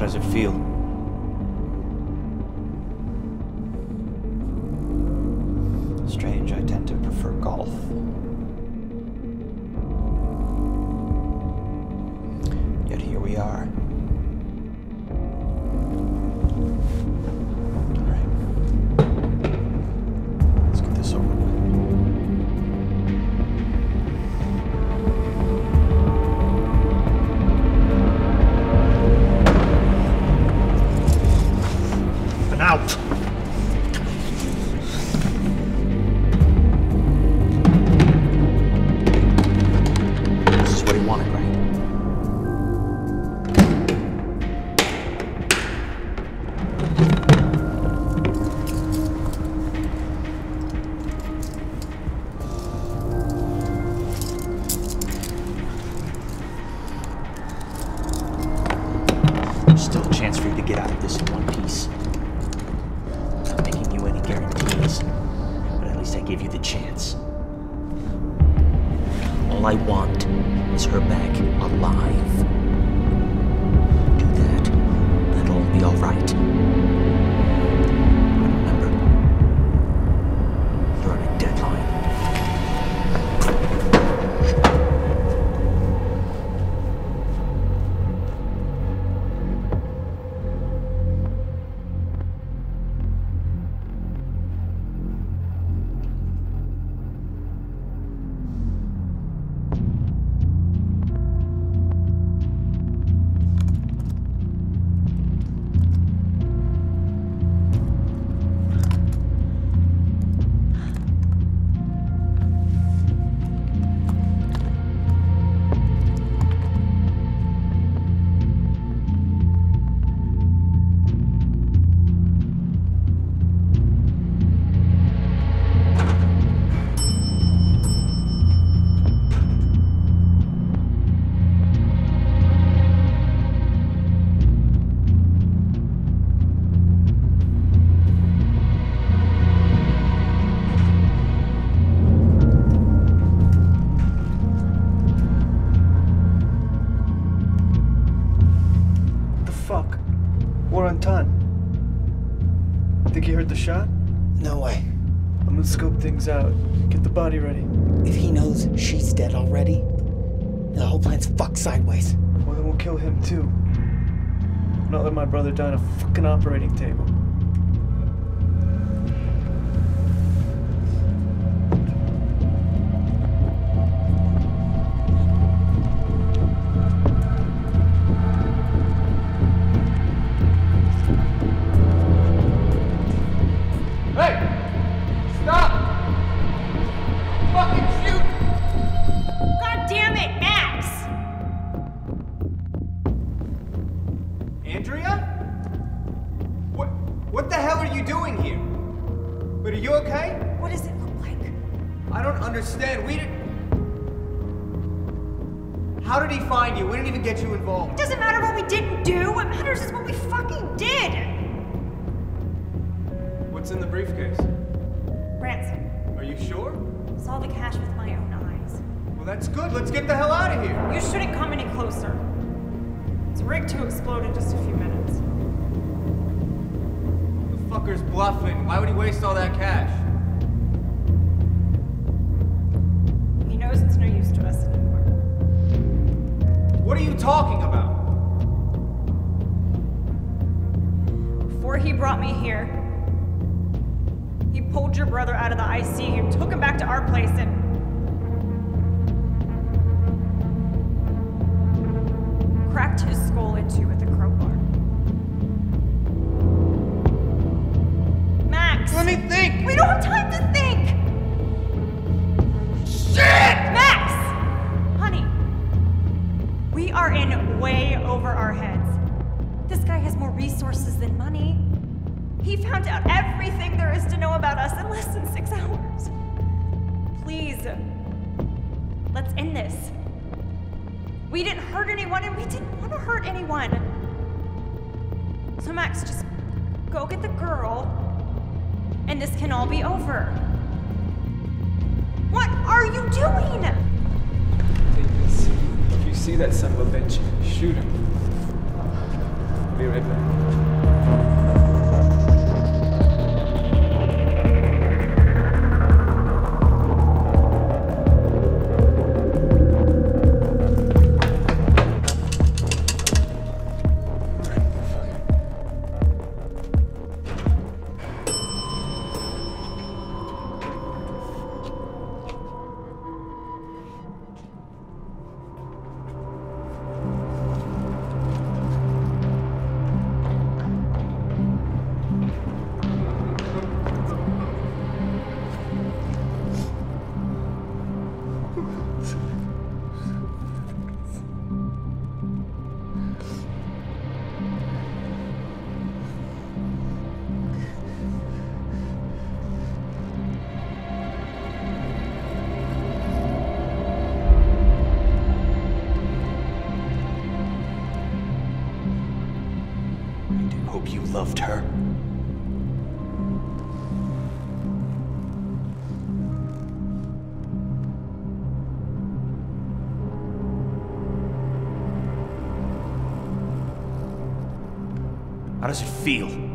does it feel? Strange, I tend to prefer golf. Yet here we are. Alright. Let's get this over with. Out! This is what he wanted, right? There's still a chance for you to get out of this in one piece. Guarantees, but at least I gave you the chance. All I want is her back alive. Do that, that'll all be alright. Remember, you're on a deadline. Think he heard the shot? No way. I'm gonna scope things out. Get the body ready. If he knows she's dead already, the whole plan's fucked sideways. Well, then we'll kill him too. Not let my brother die on a fucking operating table. What the hell are you doing here? But are you okay? What does it look like? I don't understand. How did he find you? We didn't even get you involved. It doesn't matter what we didn't do. What matters is what we fucking did. What's in the briefcase? Ransom. Are you sure? Saw the cash with my own eyes. Well, that's good. Let's get the hell out of here. You shouldn't come any closer. It's rigged to explode in just a few minutes. The fucker's bluffing. Why would he waste all that cash? He knows it's no use to us anymore. What are you talking about? Before he brought me here, he pulled your brother out of the ICU, took him back to our place, and cracked his skull into with a crowbar. Max! Let me think! We don't have time to think! Shit! Max! Honey, we are in way over our heads. This guy has more resources than money. He found out everything there is to know about us in less than 6 hours. Please, let's end this. We didn't hurt anyone, and we didn't want to hurt anyone. So Max, just go get the girl, and this can all be over. What are you doing? Take this. If you see that son of a bitch, shoot him. Be right back. Hope you loved her. How does it feel?